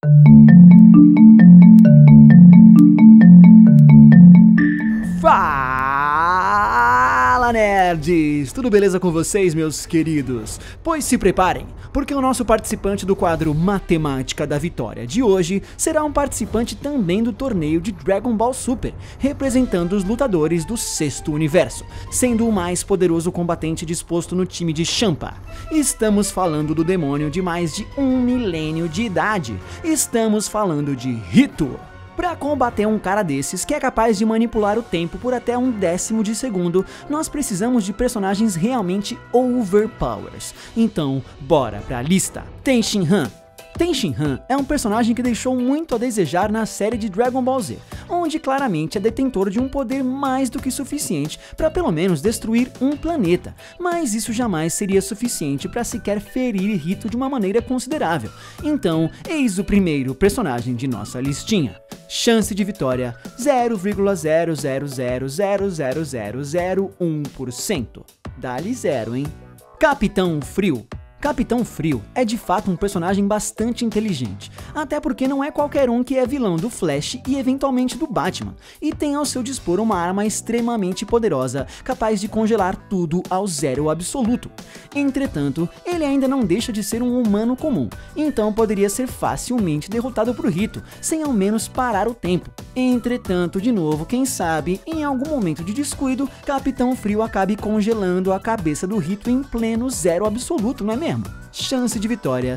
Fala, nerds! Tudo beleza com vocês, meus queridos? Pois se preparem, porque o nosso participante do quadro Matemática da Vitória de hoje será um participante também do torneio de Dragon Ball Super, representando os lutadores do Sexto Universo, sendo o mais poderoso combatente disposto no time de Champa. Estamos falando do demônio de mais de 1 milênio de idade. Estamos falando de Rito. Pra combater um cara desses, que é capaz de manipular o tempo por até 1/10 de segundo, nós precisamos de personagens realmente overpowers. Então, bora pra lista. Ten Shinhan. Ten Shinhan é um personagem que deixou muito a desejar na série de Dragon Ball Z, onde claramente é detentor de um poder mais do que suficiente para pelo menos destruir um planeta, mas isso jamais seria suficiente para sequer ferir Rito de uma maneira considerável. Então, eis o primeiro personagem de nossa listinha. Chance de vitória 0,0000001%. Dá-lhe zero, hein? Capitão Frio. Capitão Frio é de fato um personagem bastante inteligente, até porque não é qualquer um que é vilão do Flash e eventualmente do Batman, e tem ao seu dispor uma arma extremamente poderosa, capaz de congelar tudo ao zero absoluto. Entretanto, ele ainda não deixa de ser um humano comum, então poderia ser facilmente derrotado por Rito, sem ao menos parar o tempo. Entretanto, de novo, quem sabe, em algum momento de descuido, Capitão Frio acabe congelando a cabeça do Rito em pleno zero absoluto, não é mesmo? Chance de vitória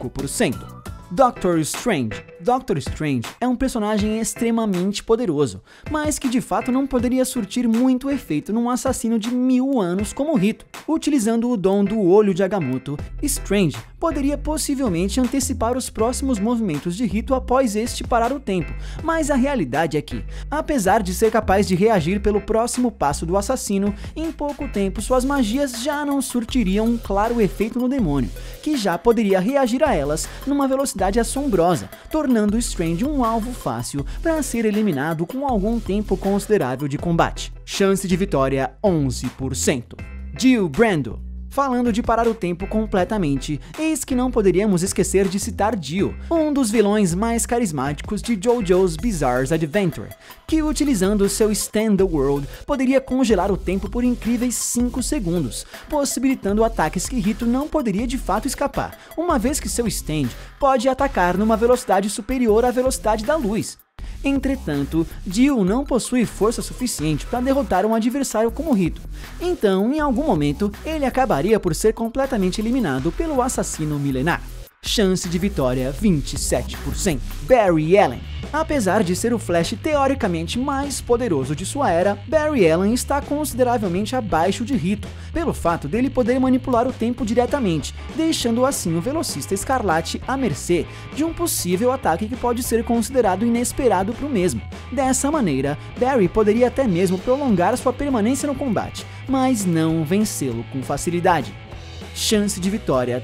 5%. Doctor Strange. Doctor Strange é um personagem extremamente poderoso, mas que de fato não poderia surtir muito efeito num assassino de 1000 anos como Rito. Utilizando o dom do Olho de Agamotto, Strange poderia possivelmente antecipar os próximos movimentos de Rito após este parar o tempo, mas a realidade é que, apesar de ser capaz de reagir pelo próximo passo do assassino, em pouco tempo suas magias já não surtiriam um claro efeito no demônio, que já poderia reagir a elas numa velocidade assombrosa, tornando Strange um alvo fácil para ser eliminado com algum tempo considerável de combate. Chance de vitória 11%. Jill Brando. Falando de parar o tempo completamente, eis que não poderíamos esquecer de citar Dio, um dos vilões mais carismáticos de JoJo's Bizarre Adventure, que utilizando seu Stand the World poderia congelar o tempo por incríveis 5 segundos, possibilitando ataques que Rito não poderia de fato escapar, uma vez que seu Stand pode atacar numa velocidade superior à velocidade da luz. Entretanto, Dio não possui força suficiente para derrotar um adversário como Rito, então em algum momento ele acabaria por ser completamente eliminado pelo assassino milenar. Chance de vitória 27%. Barry Allen. Apesar de ser o Flash teoricamente mais poderoso de sua era, Barry Allen está consideravelmente abaixo de Rito, pelo fato dele poder manipular o tempo diretamente, deixando assim o Velocista Escarlate à mercê de um possível ataque que pode ser considerado inesperado para o mesmo. Dessa maneira, Barry poderia até mesmo prolongar sua permanência no combate, mas não vencê-lo com facilidade. Chance de vitória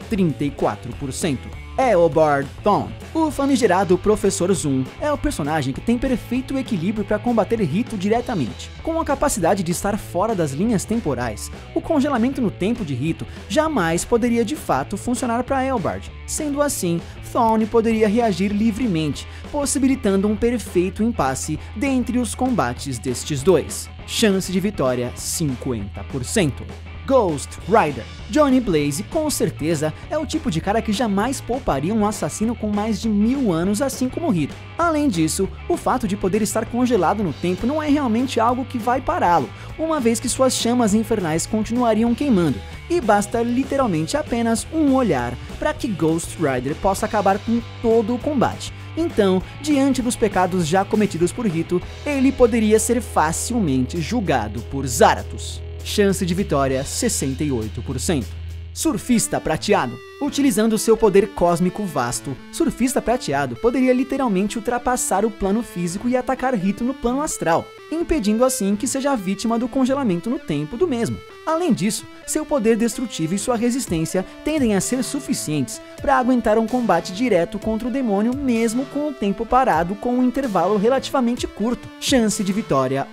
34%. Eobard Thawne. O famigerado Professor Zoom é o personagem que tem perfeito equilíbrio para combater Rito diretamente. Com a capacidade de estar fora das linhas temporais, o congelamento no tempo de Rito jamais poderia de fato funcionar para Eobard. Sendo assim, Thawne poderia reagir livremente, possibilitando um perfeito impasse dentre os combates destes dois. Chance de vitória 50%. Ghost Rider. Johnny Blaze com certeza é o tipo de cara que jamais pouparia um assassino com mais de 1000 anos assim como Rito. Além disso, o fato de poder estar congelado no tempo não é realmente algo que vai pará-lo, uma vez que suas chamas infernais continuariam queimando, e basta literalmente apenas um olhar para que Ghost Rider possa acabar com todo o combate. Então, diante dos pecados já cometidos por Rito, ele poderia ser facilmente julgado por Zarathus. Chance de vitória 68%. Surfista Prateado. Utilizando seu poder cósmico vasto, Surfista Prateado poderia literalmente ultrapassar o plano físico e atacar Rito no plano astral, impedindo assim que seja vítima do congelamento no tempo do mesmo. Além disso, seu poder destrutivo e sua resistência tendem a ser suficientes para aguentar um combate direto contra o demônio mesmo com o tempo parado com um intervalo relativamente curto. Chance de vitória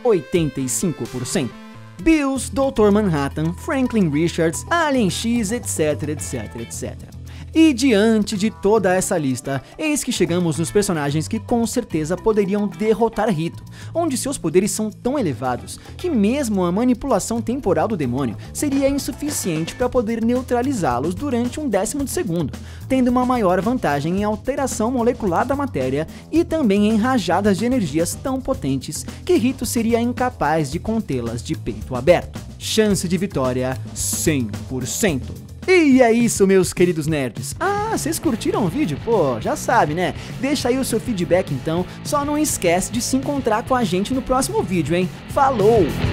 85%. Bills, Dr. Manhattan, Franklin Richards, Alien X, etc. E diante de toda essa lista, eis que chegamos nos personagens que com certeza poderiam derrotar Rito, onde seus poderes são tão elevados que mesmo a manipulação temporal do demônio seria insuficiente para poder neutralizá-los durante um décimo de segundo, tendo uma maior vantagem em alteração molecular da matéria e também em rajadas de energias tão potentes que Rito seria incapaz de contê-las de peito aberto. Chance de vitória 100%. E é isso, meus queridos nerds. Ah, vocês curtiram o vídeo? Pô, já sabe, né? Deixa aí o seu feedback então, só não esquece de se encontrar com a gente no próximo vídeo, hein? Falou!